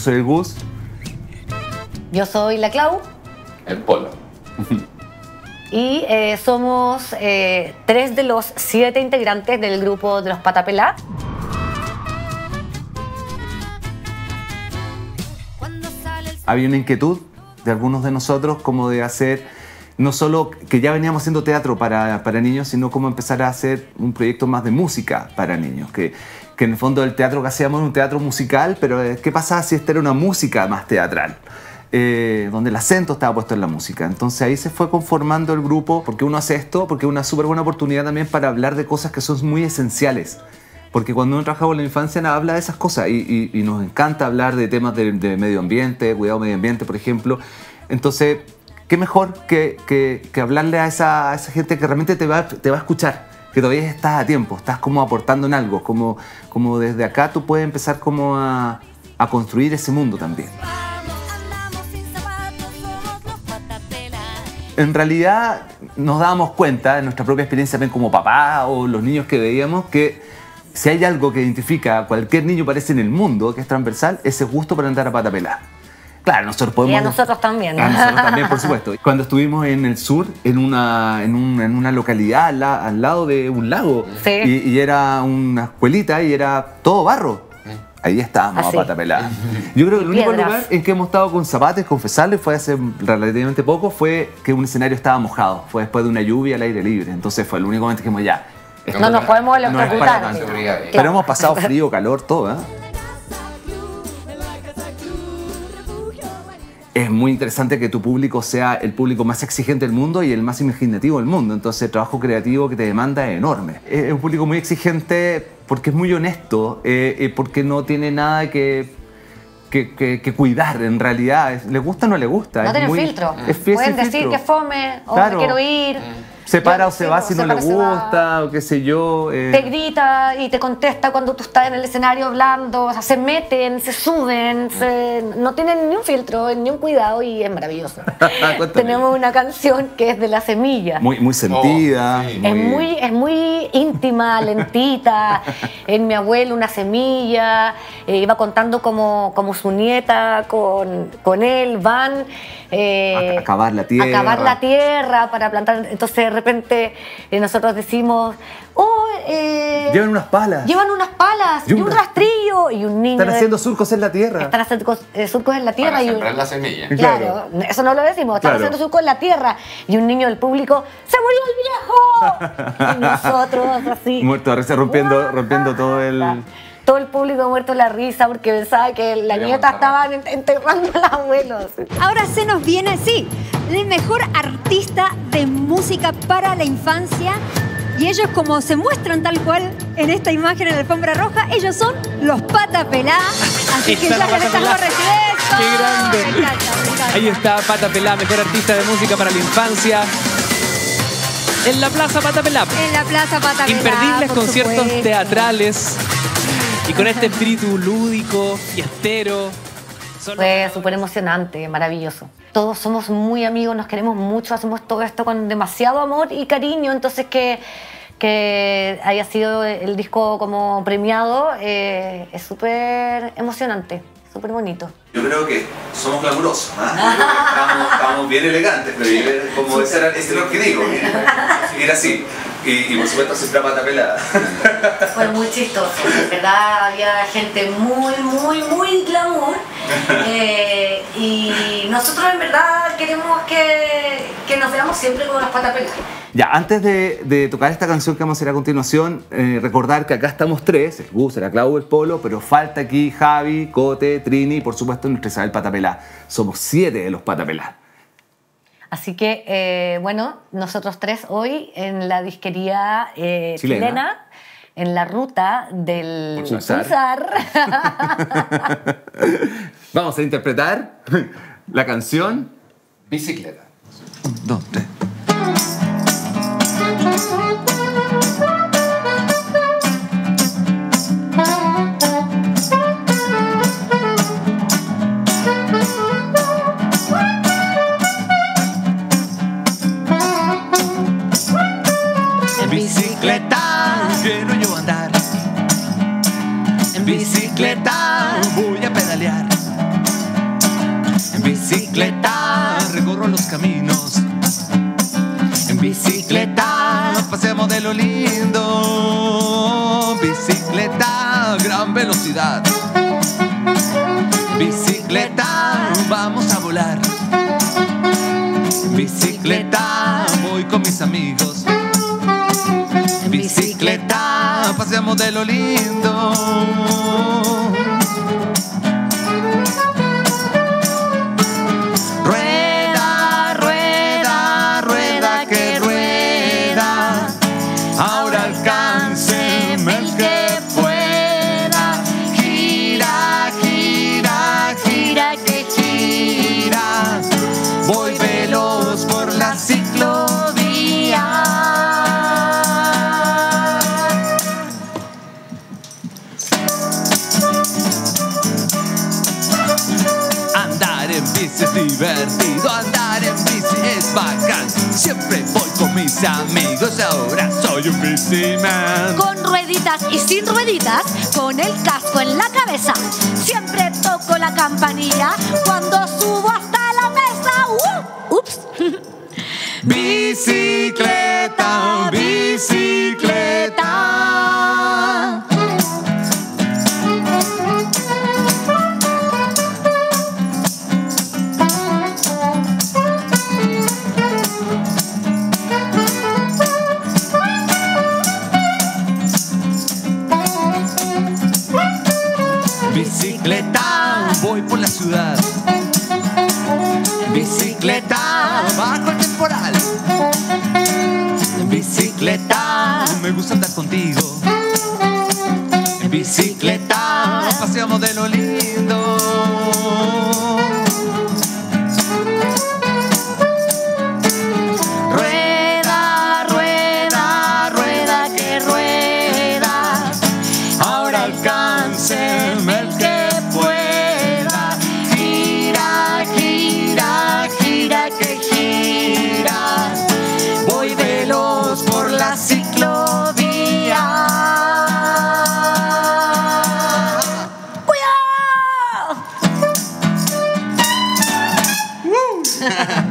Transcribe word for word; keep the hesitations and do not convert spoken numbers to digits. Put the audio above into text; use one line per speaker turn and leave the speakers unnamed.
soy el Gus.
Yo soy la Clau.
El Polo.
Y eh, somos eh, tres de los siete integrantes del grupo de los Patapelá.
Había una inquietud de algunos de nosotros como de hacer, no solo que ya veníamos haciendo teatro para, para niños, sino como empezar a hacer un proyecto más de música para niños. Que, que en el fondo el teatro que hacíamos era un teatro musical, pero ¿qué pasaba si esta era una música más teatral? Eh, donde el acento estaba puesto en la música. Entonces ahí se fue conformando el grupo, porque uno hace esto, porque es una súper buena oportunidad también para hablar de cosas que son muy esenciales. Porque cuando uno trabaja con la infancia habla de esas cosas y, y, y nos encanta hablar de temas de, de medio ambiente, cuidado medio ambiente, por ejemplo. Entonces, ¿qué mejor que, que, que hablarle a esa, a esa gente que realmente te va, te va a escuchar? Que todavía estás a tiempo, estás como aportando en algo, como, como desde acá tú puedes empezar como a, a construir ese mundo también. En realidad nos dábamos cuenta, en nuestra propia experiencia también como papá o los niños que veíamos, que si hay algo que identifica a cualquier niño parece en el mundo, que es transversal, ese gusto para andar a pata pelada. Claro, nosotros podemos...
Y a nosotros también.
A nosotros también, por supuesto. Cuando estuvimos en el sur, en una, en un, en una localidad al, la, al lado de un lago,
sí.
y, y era una escuelita y era todo barro. Ahí estábamos
así,
a pata pelada. Yo creo que el único
Piedras.
lugar en que hemos estado con zapatos, confesarles, fue hace relativamente poco, fue que un escenario estaba mojado. Fue después de una lluvia al aire libre. Entonces fue el único momento que dijimos ya.
No nos podemos electrocutar.
No es para tanto. Pero hemos pasado frío, calor, todo, ¿eh? Es muy interesante que tu público sea el público más exigente del mundo y el más imaginativo del mundo. Entonces el trabajo creativo que te demanda es enorme. Es un público muy exigente porque es muy honesto, eh, porque no tiene nada que, que, que, que cuidar en realidad. ¿Le gusta o no le gusta?
No tienen
muy,
filtro.
Es fiel
Pueden
sin
decir
filtro.
que fome o
Claro.
que quiero ir.
Se para
Yo,
o se
sí,
va
pues,
si
se
no le
para, se
gusta, o qué sé yo. Eh.
Te grita y te contesta cuando tú estás en el escenario hablando. O sea, se meten, se suben, se... no tienen ni un filtro, ni un cuidado y es maravilloso. Tenemos una canción que es de La Semilla.
Muy, muy sentida.
Oh, sí.
Es muy, es muy íntima, lentita. En Mi abuelo, una semilla. Eh, iba contando como, como su nieta con, con él. Van eh,
a acabar la tierra.
acabar la tierra para plantar. Entonces, de repente, eh, nosotros decimos: oh, eh,
llevan unas palas.
Llevan unas palas y, y un rastrillo. Y un niño.
Están haciendo surcos en la tierra.
Están haciendo eh, surcos en la tierra.
Para
y
sembrar
un,
la semilla.
Claro,
Claro.
eso no lo decimos. Están
Claro.
haciendo surcos en la tierra. Y un niño del público: ¡se murió el viejo! Y nosotros así.
Muerto de risa, rompiendo, rompiendo todo el...
Todo el público muerto de la risa porque pensaba que la
Era
nieta
Montserrat.
estaba enterrando al abuelo. así.
Ahora se nos viene, sí, el mejor artista de música para la infancia. Y ellos, como se muestran tal cual en esta imagen en la alfombra roja, ellos son los Patapelá. Así que
Está
ya
la
les
Pata
estamos
Pelá.
recibiendo.
¡Qué grande!
Me encanta, me encanta.
Ahí está Patapelá, mejor artista de música para la infancia. En la Plaza Patapelá.
En la Plaza Patapelá.
Imperdibles
por
conciertos
supuesto.
teatrales. Y con este espíritu lúdico, fiestero. Son
Fue súper emocionante, maravilloso. Todos somos muy amigos, nos queremos mucho, hacemos todo esto con demasiado amor y cariño. Entonces que, que haya sido el disco como premiado eh, es súper emocionante, súper bonito.
Yo creo que somos glamurosos, ¿no? estamos, estamos bien elegantes, pero como ese era, ese era el objetivo, era así. Y, y por supuesto siempre a pata pelada.
Fue muy chistoso, en verdad había gente muy, muy, muy glamour. Eh, y nosotros en verdad queremos que, que nos veamos siempre con las patas peladas.
Ya, antes de, de tocar esta canción que vamos a hacer a continuación, eh, recordar que acá estamos tres, el Gus, la Clau, el Polo, pero falta aquí Javi, Cote, Trini y por supuesto nuestra Isabel Patapelá. Somos siete de los Patapelá.
Así que, eh, bueno, nosotros tres hoy en la disquería eh,
Chilena.
chilena, en la ruta del
Pulsar.
Pulsar.
Vamos a interpretar la canción.
Bicicleta.
Un, dos, tres.
En bicicleta quiero yo andar. En bicicleta voy a pedalear.
bicicleta recorro los caminos. En bicicleta paseamos de lo lindo. Bicicleta, gran velocidad. Bicicleta, vamos a volar. Bicicleta, voy con mis amigos. En bicicleta paseamos de lo lindo. Rueda, rueda, rueda que rueda. Ahora alcánceme el que pueda. Gira, gira, gira que gira. Voy veloz por la ciclovía. Andar en bici es divertido, andar en bici es bacán. Siempre voy con mis amigos, ahora soy un biciman.
Con rueditas y sin rueditas, con el casco en la cabeza. Siempre toco la campanilla cuando subo hasta la mesa. Uh, ups.
Bicicleta, bicicleta. Bicicleta, voy por la ciudad. Bicicleta, bajo el temporal. En bicicleta, me gusta andar contigo. En bicicleta, paseamos de lo lindo. Rueda, rueda, rueda que rueda. Ahora alcánceme el que pueda. Gira, gira, gira que gira. Voy veloz por la ciclovía.
¡Cuidado!